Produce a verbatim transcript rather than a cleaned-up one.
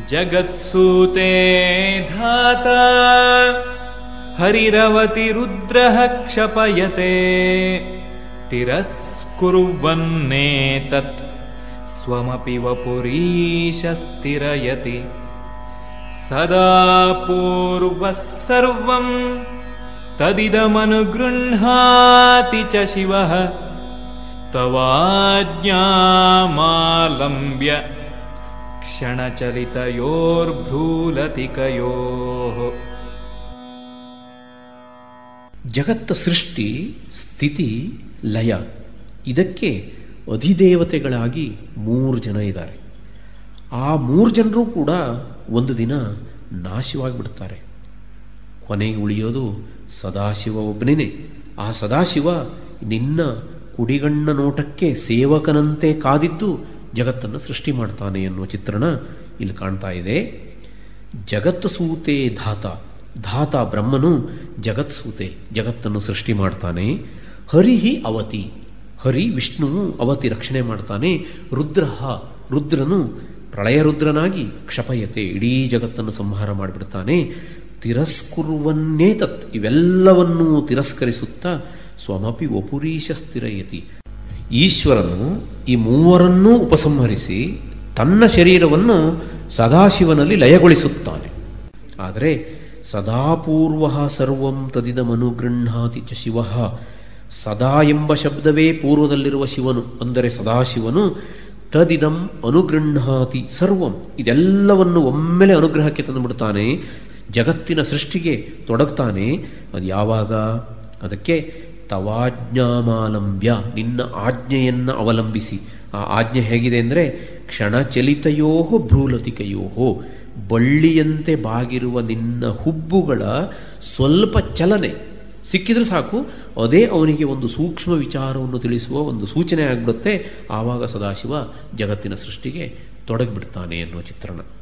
ಜಗತ್ಸೂತೆ ಧಾತಾ ಹರಿರವತಿ ರುದ್ರಃ ಕ್ಷಪಯತೆ ತಿರಸ್ಕುರ್ವನ್ನೇತತ್ ಸ್ವಮಪಿ ವಪುರೀಶ ಸ್ಥಿರಯತಿ ಸದಾ ಪೂರ್ವಃ ಸರ್ವಂ ತದಿದಮನುಗೃಹ್ಣಾತಿ ಚ ಶಿವಃ ತವಾಜ್ಞಾಮಾಲಂಬ್ಯ ಕ್ಷಣಚಲಿತಯೋರ್ಭ್ರೂಲತಿಕಯೋಃ. ಜಗತ್ತ ಸೃಷ್ಟಿ, ಸ್ಥಿತಿ, ಲಯ, ಇದಕ್ಕೆ ಅಧಿದೇವತೆಗಳಾಗಿ ಮೂರು ಜನ ಇದ್ದಾರೆ. ಆ ಮೂರು ಜನರು ಕೂಡ ಒಂದು ದಿನ ನಾಶವಾಗಿಬಿಡ್ತಾರೆ. ಕೊನೆಗೆ ಉಳಿಯೋದು ಸದಾಶಿವ ಒಬ್ಬನೇ. ಆ ಸದಾಶಿವ ನಿನ್ನ ಕುಡಿಗಣ್ಣ ನೋಟಕ್ಕೆ ಸೇವಕನಂತೆ ಕಾದಿದ್ದು ಜಗತ್ತನ್ನು ಸೃಷ್ಟಿ ಮಾಡ್ತಾನೆ ಎನ್ನುವ ಚಿತ್ರಣ ಇಲ್ಲಿ ಕಾಣ್ತಾ ಇದೆ. ಜಗತ್ ಸೂತೆ ಧಾತ, ಧಾತ ಬ್ರಹ್ಮನು ಜಗತ್ ಸೂತೆ, ಜಗತ್ತನ್ನು ಸೃಷ್ಟಿ ಮಾಡ್ತಾನೆ. ಹರಿಹಿ ಅವತಿ, ಹರಿ ವಿಷ್ಣುವು ಅವತಿ ರಕ್ಷಣೆ ಮಾಡ್ತಾನೆ. ರುದ್ರ, ರುದ್ರನು ಪ್ರಳಯ ರುದ್ರನಾಗಿ ಕ್ಷಪಯತೆ, ಇಡೀ ಜಗತ್ತನ್ನು ಸಂಹಾರ ಮಾಡಿಬಿಡ್ತಾನೆ. ತಿರಸ್ಕುರ್ವನ್ನೇ ತತ್, ಇವೆಲ್ಲವನ್ನೂ ತಿರಸ್ಕರಿಸುತ್ತಾ ಸ್ವಮಪಿ ವಪುರೀಶ ಸ್ಥಿರಯತಿ, ಈಶ್ವರನು ಈ ಮೂವರನ್ನೂ ಉಪಸಂಹರಿಸಿ ತನ್ನ ಶರೀರವನ್ನು ಸದಾಶಿವನಲ್ಲಿ ಲಯಗೊಳಿಸುತ್ತಾನೆ. ಆದರೆ ಸದಾಪೂರ್ವ ಸರ್ವಂ ತದಿದಮನುಗೃಹ್ಣಾತಿ ಚ ಶಿವ, ಸದಾ ಎಂಬ ಶಬ್ದವೇ ಪೂರ್ವದಲ್ಲಿರುವ ಶಿವನು, ಅಂದರೆ ಸದಾಶಿವನು ತದಿದಂ ಅನುಗೃಹ್ಣಾತಿ ಸರ್ವಂ, ಇದೆಲ್ಲವನ್ನು ಒಮ್ಮೆಲೆ ಅನುಗ್ರಹಕ್ಕೆ ತಂದುಬಿಡ್ತಾನೆ, ಜಗತ್ತಿನ ಸೃಷ್ಟಿಗೆ ತೊಡಗ್ತಾನೆ. ಅದು ಯಾವಾಗ? ಅದಕ್ಕೆ ತವಾಜ್ಞಾಮಾಲಂಬ್ಯ, ನಿನ್ನ ಆಜ್ಞೆಯನ್ನು ಅವಲಂಬಿಸಿ. ಆ ಆಜ್ಞೆ ಹೇಗಿದೆ ಅಂದರೆ ಕ್ಷಣಚಲಿತಯೋ ಭ್ರೂಲತಿಕಯೋ, ಬಳ್ಳಿಯಂತೆ ಬಾಗಿರುವ ನಿನ್ನ ಹುಬ್ಬುಗಳ ಸ್ವಲ್ಪ ಚಲನೆ ಸಿಕ್ಕಿದ್ರೆ ಸಾಕು, ಅದೇ ಅವನಿಗೆ ಒಂದು ಸೂಕ್ಷ್ಮ ವಿಚಾರವನ್ನು ತಿಳಿಸುವ ಒಂದು ಸೂಚನೆ ಆಗಿಬಿಡುತ್ತೆ. ಆವಾಗ ಸದಾಶಿವ ಜಗತ್ತಿನ ಸೃಷ್ಟಿಗೆ ತೊಡಗಿಬಿಡ್ತಾನೆ ಎನ್ನುವ ಚಿತ್ರಣ.